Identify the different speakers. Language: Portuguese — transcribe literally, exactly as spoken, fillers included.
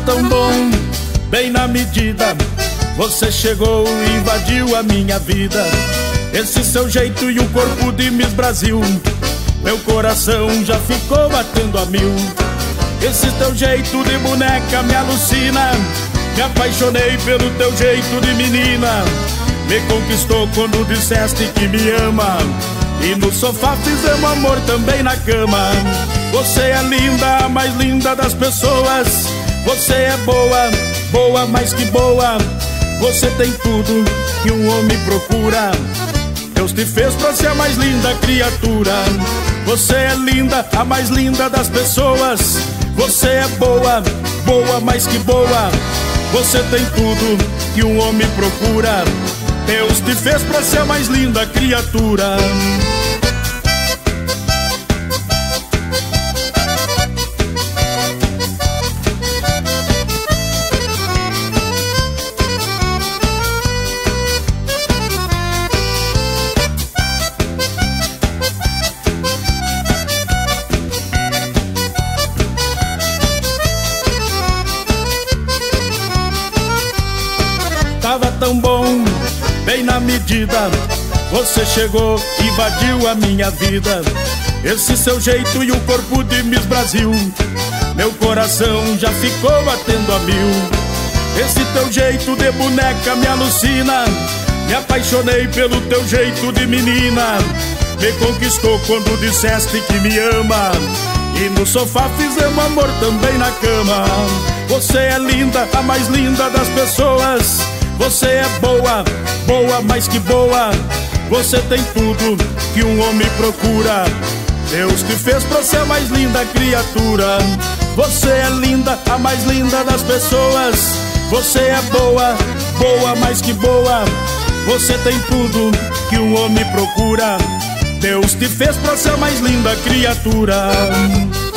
Speaker 1: tão bom, bem na medida. Você chegou e invadiu a minha vida. Esse seu jeito e o corpo de Miss Brasil, meu coração já ficou batendo a mil. Esse teu jeito de boneca me alucina. Me apaixonei pelo teu jeito de menina. Me conquistou quando disseste que me ama. E no sofá fizemos amor também na cama. Você é linda, a mais linda das pessoas. Você é boa, boa mais que boa. Você tem tudo que um homem procura. Deus te fez pra ser a mais linda criatura. Você é linda, a mais linda das pessoas. Você é boa, boa mais que boa. Você tem tudo que um homem procura. Deus te fez pra ser a mais linda criatura. Tava tão bom, bem na medida. Você chegou, invadiu a minha vida. Esse seu jeito e o corpo de Miss Brasil, meu coração já ficou batendo a mil. Esse teu jeito de boneca me alucina. Me apaixonei pelo teu jeito de menina. Me conquistou quando disseste que me ama. E no sofá fizemos amor também na cama. Você é linda, a mais linda das pessoas. Você é boa, boa mais que boa. Você tem tudo que um homem procura. Deus te fez pra ser a mais linda criatura. Você é linda, a mais linda das pessoas. Você é boa, boa mais que boa. Você tem tudo que um homem procura. Deus te fez pra ser a mais linda criatura.